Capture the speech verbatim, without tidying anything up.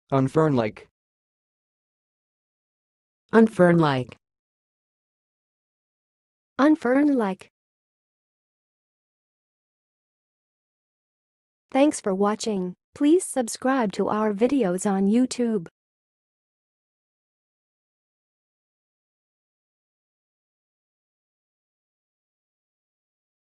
unfernlike, unfernlike, unfernlike. Thanks for watching. Please subscribe to our videos on YouTube.